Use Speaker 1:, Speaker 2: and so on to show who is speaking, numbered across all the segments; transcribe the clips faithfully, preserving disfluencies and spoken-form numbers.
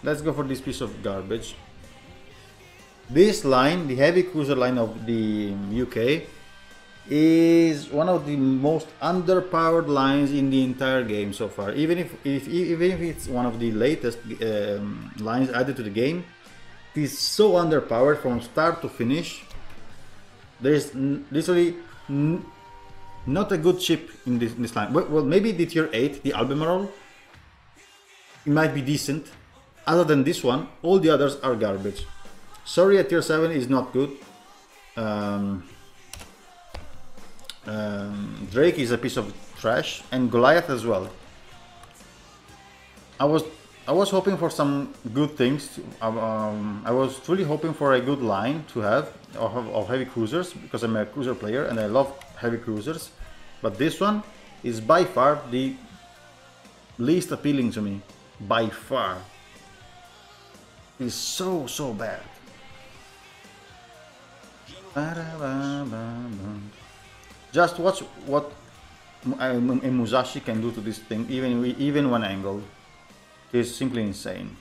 Speaker 1: let's go for this piece of garbage. This line, the heavy cruiser line of the U K, is one of the most underpowered lines in the entire game so far. Even if, if even if it's one of the latest um, lines added to the game, it is so underpowered from start to finish. There's literally not a good ship in this, in this line. Well, well, maybe the tier eight, the Albemarle, it might be decent. Other than this one, all the others are garbage. Sorry, at tier seven is not good. Um, um, Drake is a piece of trash, and Goliath as well. I was I was hoping for some good things. To, um, I was truly hoping for a good line to have of, of heavy cruisers, because I'm a cruiser player and I love heavy cruisers. But this one is by far the least appealing to me. By far. It's so so bad. Just watch what a Musashi can do to this thing, even even one angle. It's simply insane.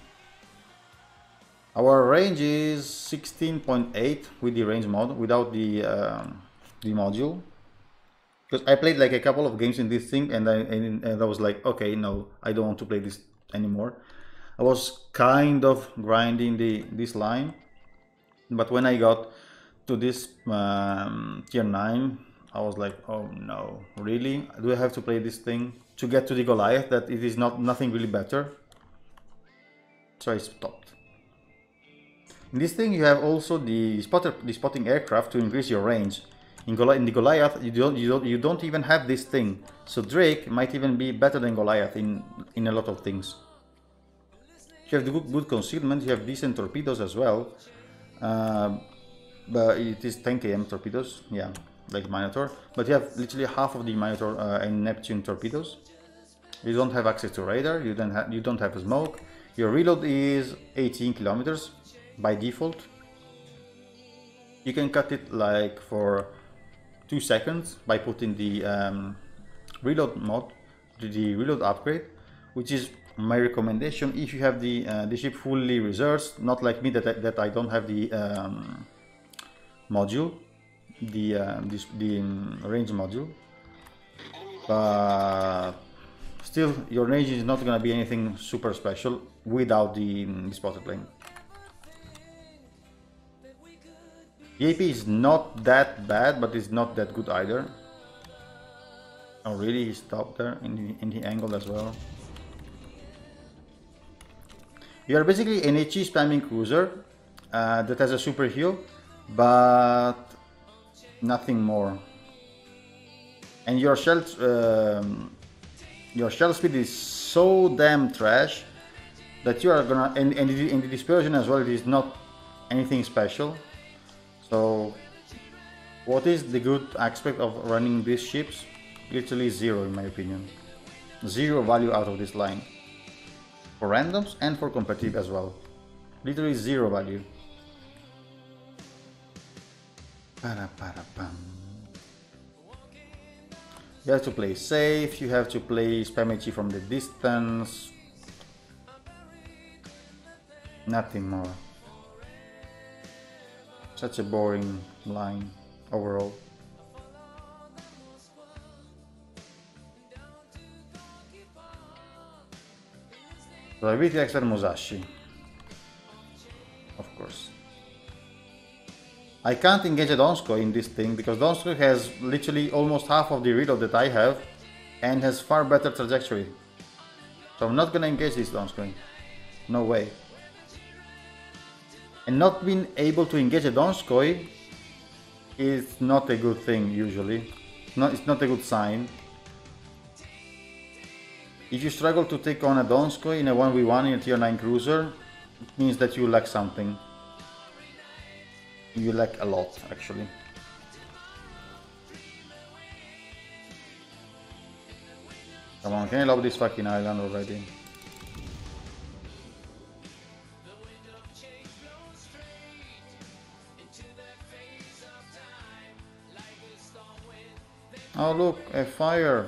Speaker 1: Our range is sixteen point eight with the range mod, without the um, the module. Because I played like a couple of games in this thing, and I and, and I was like, okay, no, I don't want to play this anymore. I was kind of grinding the this line, but when I got to this um, tier nine, I was like, oh no, really? Do I have to play this thing to get to the Goliath? That it is not nothing really better. So I stopped. In this thing, you have also the spotter, the spotting aircraft to increase your range. In, Goli in the Goliath, you don't, you don't, you don't even have this thing. So Drake might even be better than Goliath in in a lot of things. You have the good, good concealment. You have decent torpedoes as well. Uh, but it is ten K M torpedoes, yeah, like Minotaur. But you have literally half of the Minotaur uh, and Neptune torpedoes. You don't have access to radar. You don't have you don't have smoke. Your reload is eighteen kilometers by default. You can cut it like for two seconds by putting the um, reload mod, the reload upgrade, which is my recommendation if you have the uh, the ship fully reserved. Not like me that that I don't have the um, module, the uh, this, the um, range module, but still your range is not gonna be anything super special without the, the spotter plane. The A P is not that bad, but it's not that good either. Oh really, he stopped there in the, in the angle as well. You are basically an H E spamming cruiser uh, that has a super heal, but nothing more. And your shell, um, your shell speed is so damn trash that you are gonna, and, and in the dispersion as well, it is not anything special. So what is the good aspect of running these ships? Literally zero in my opinion. Zero value out of this line. For randoms and for competitive as well. Literally zero value. You have to play safe, you have to play spam H E from the distance. Nothing more. Such a boring line overall. Probability expert Musashi. Of course. I can't engage a Donskoy in this thing because Donskoy has literally almost half of the reload that I have and has far better trajectory. So I'm not gonna engage this Donskoy. No way. And not being able to engage a Donskoy is not a good thing usually. Not, it's not a good sign. If you struggle to take on a Donskoy in a one v one in a tier nine cruiser, it means that you lack something. You lack a lot, actually. Come on, can I lob this fucking island already? Oh look, a fire!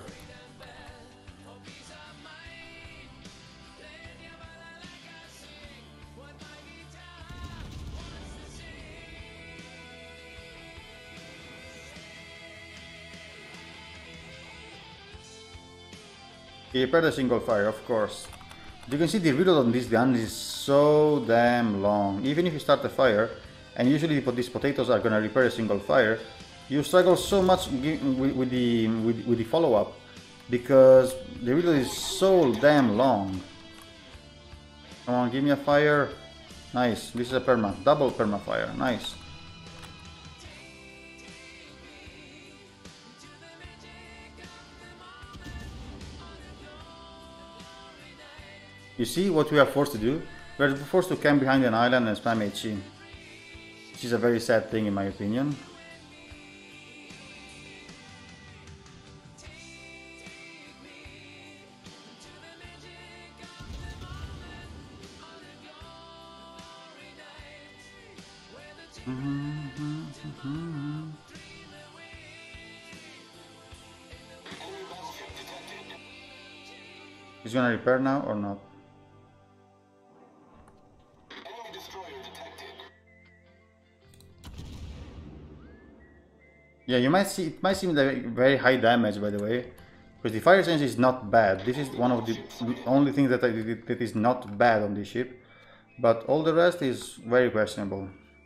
Speaker 1: He repaired a single fire, of course. You can see the reload on this gun is so damn long. Even if you start a fire, and usually these potatoes are gonna repair a single fire, you struggle so much with, with the with, with the follow-up because the reload is so damn long. Come on, give me a fire. Nice. This is a perma, double perma fire. Nice. You see what we are forced to do? We are forced to camp behind an island and spam H E. Which is a very sad thing in my opinion. He's gonna repair now or not? Yeah, you might see it might seem like very high damage, by the way, because the fire change is not bad. This is one of the only things that I, that is not bad on this ship, but all the rest is very questionable.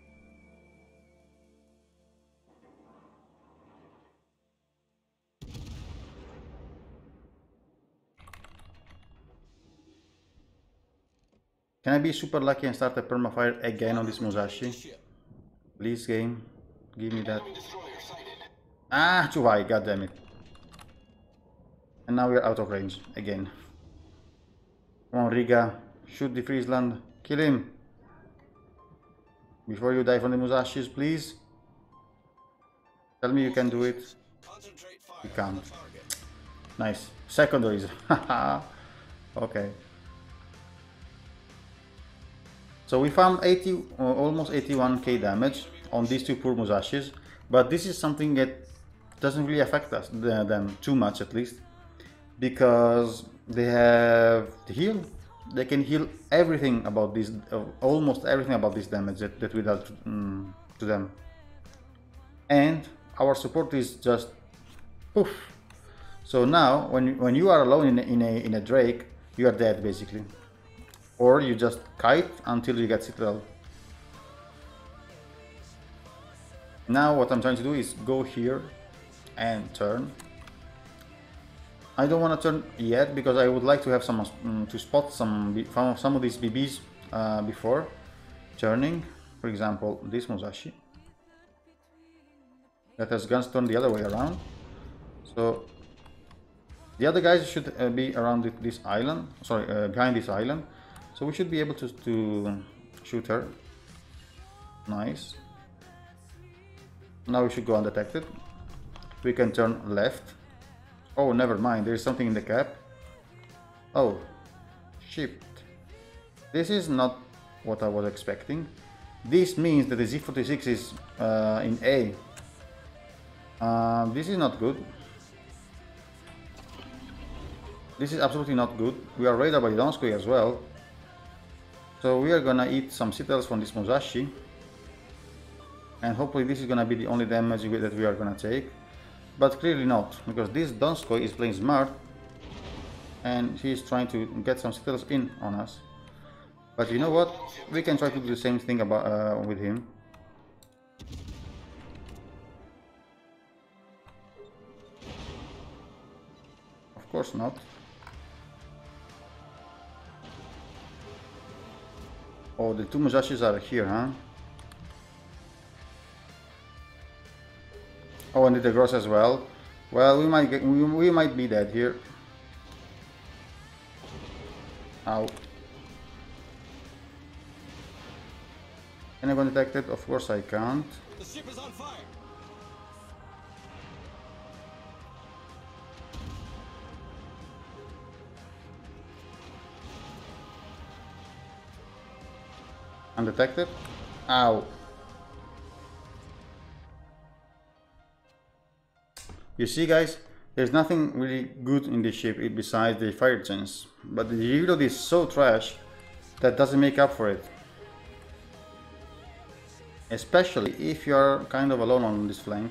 Speaker 1: Can I be super lucky and start a permafire again on this Musashi? Please, game, give me that. Ah, too high, god damn it. And now we're out of range again. Come on, Riga, shoot the Friesland, kill him. Before you die from the Musashis, please. Tell me you can do it. You can't. Nice. Secondaries. Haha. Okay. So we found eighty, uh, almost eighty-one K damage on these two poor Musashis, but this is something that doesn't really affect us, them too much at least, because they have the heal. They can heal everything about this, uh, almost everything about this damage that, that we dealt um, to them. And our support is just poof. So now, when when you are alone in a, in a in a Drake, you are dead basically. Or you just kite until you get Citadel. Now what I'm trying to do is go here and turn. I don't want to turn yet because I would like to have some um, to spot some some of these B Bs uh, before turning. For example, this Musashi that has guns turned the other way around. So the other guys should uh, be around this island. Sorry, uh, behind this island. So we should be able to, to shoot her. Nice. Now we should go undetected. We can turn left. Oh, never mind. There's something in the cap. Oh, shit. This is not what I was expecting. This means that the Z forty-six is uh, in A. Uh, this is not good. This is absolutely not good. We are raided by Donskoy as well. So we are gonna eat some citadels from this Musashi, and hopefully this is gonna be the only damage that we are gonna take, but clearly not, because this Donskoy is playing smart and he is trying to get some citadels in on us. But you know what? We can try to do the same thing about uh, with him. Of course not. Oh, the two Musashis are here, huh? Oh, and the Gross as well. Well, we might get, we, we might be dead here. Ow. Can I go detected? Of course I can't.
Speaker 2: The ship is on fire.
Speaker 1: Undetected. Ow. You see, guys, there's nothing really good in this ship besides the fire chance, but the reload is so trash that doesn't make up for it. Especially if you're kind of alone on this flank.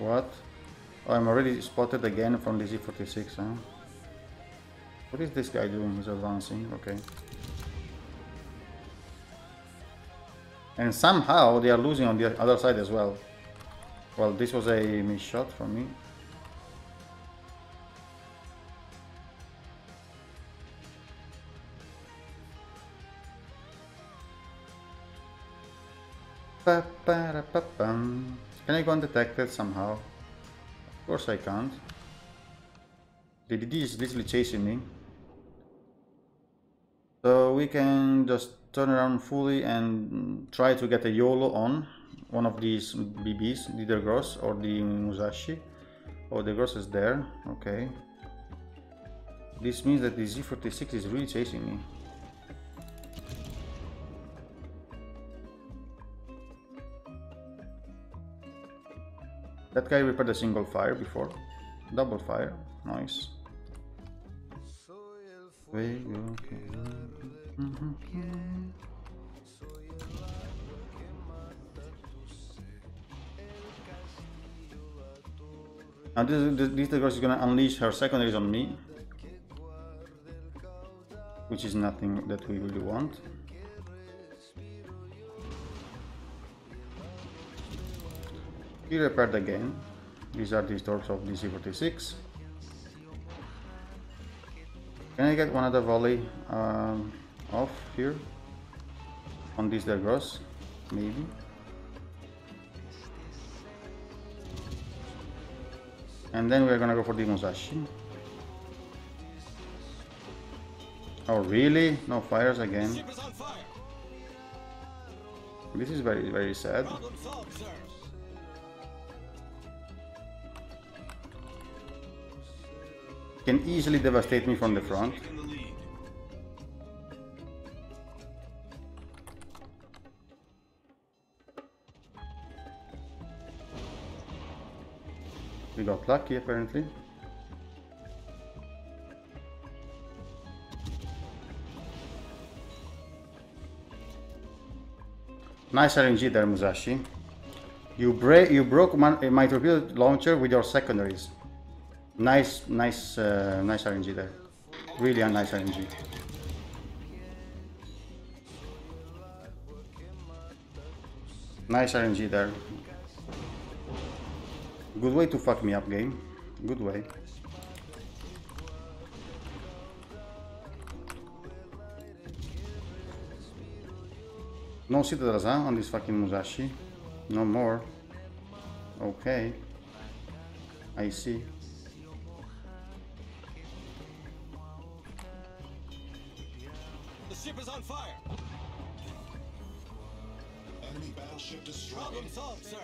Speaker 1: What? Oh, I'm already spotted again from the Z forty-six, huh? What is this guy doing? He's advancing, okay. And somehow they are losing on the other side as well. Well, this was a miss shot for me. Pa, pa, pa, pum. Can I go undetected somehow? Of course I can't. The D D is literally chasing me. So we can just turn around fully and try to get a YOLO on one of these B Bs, either Gross or the Musashi. Oh, the Gross is there, okay. This means that the Z forty-six is really chasing me. That guy repaired a single fire before. Double fire, nice. Okay. Mm-hmm. Now this, this, this girl is gonna unleash her secondaries on me, which is nothing that we really want. He repaired again. These are the stores of D C forty-six. Can I get one other volley um, off here on this Dagros? Maybe. And then we're gonna go for the Musashi. Oh really? No fires again. This is very very sad. Can easily devastate me from the front. We got lucky apparently. Nice R N G there, Musashi. You break, you broke my, my torpedo launcher with your secondaries. Nice, nice, uh, nice R N G there. Really a nice R N G. Nice R N G there. Good way to fuck me up, game. Good way. No citadels, huh, on this fucking Musashi. No more. Okay. I see.
Speaker 2: The ship is on fire. Enemy battleship destroyed. Problem solved, sir.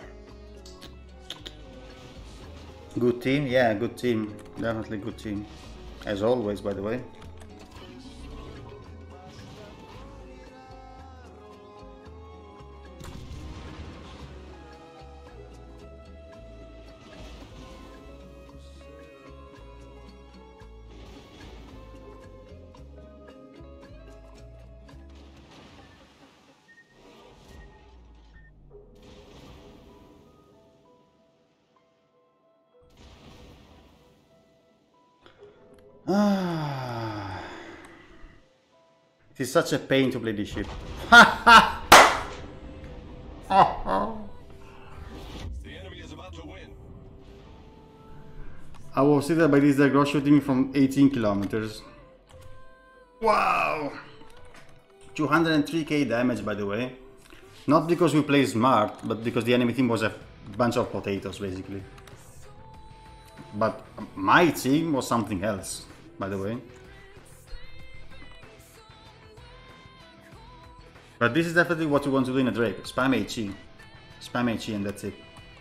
Speaker 1: Good team, yeah, good team. Definitely good team. As always, by the way. Ah, it is such a pain to play this ship.
Speaker 2: The enemy is about to win.
Speaker 1: I was hit by this Dagro shooting from eighteen kilometers. Wow! two hundred three K damage, by the way. Not because we play smart, but because the enemy team was a bunch of potatoes, basically. But my team was something else, by the way. But this is definitely what you want to do in a Drake. Spam HE. Spam HE and that's it.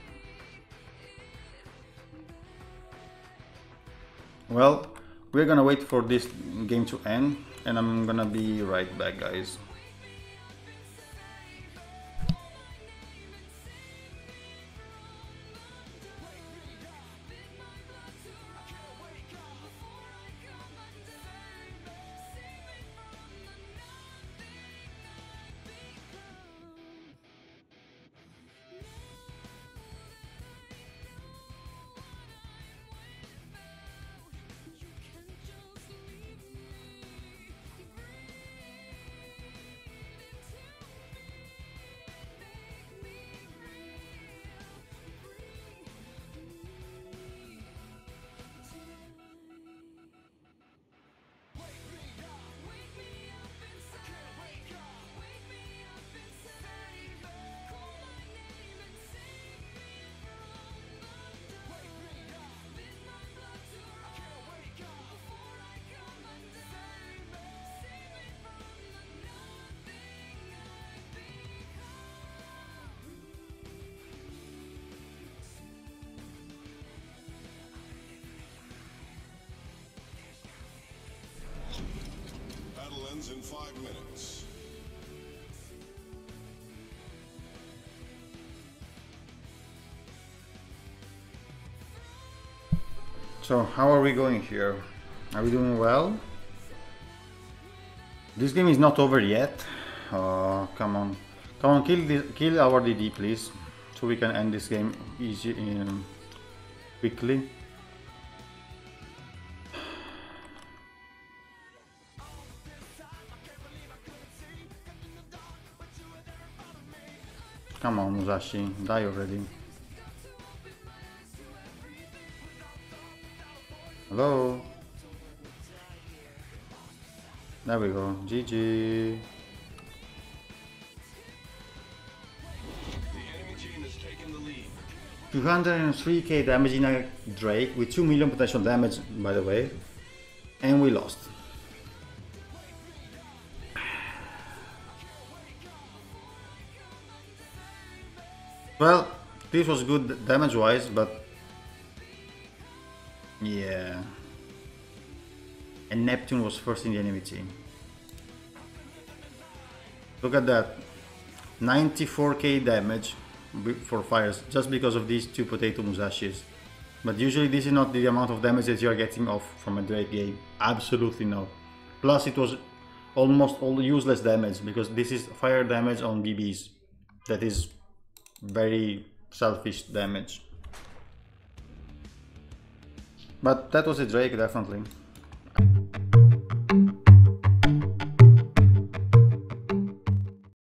Speaker 1: Well, we're gonna wait for this game to end and I'm gonna be right back, guys.
Speaker 2: begins in five minutes.
Speaker 1: So how are we going here? Are we doing well? This game is not over yet. Oh, come on. Come on, kill this, kill our D D, please. So we can end this game easy um, quickly. Come on, Musashi, die already. Hello? There we go, G G.
Speaker 2: The enemy team has taken the lead.
Speaker 1: two hundred three K damage in a Drake with two million potential damage, by the way. And we lost. Well, this was good damage wise, but yeah. And Neptune was first in the enemy team. Look at that. ninety-four K damage for fires just because of these two potato Musashis. But usually this is not the amount of damage that you are getting off from a Drake game. Absolutely no. Plus it was almost all useless damage because this is fire damage on B Bs. That is very selfish damage. But that was a Drake, definitely.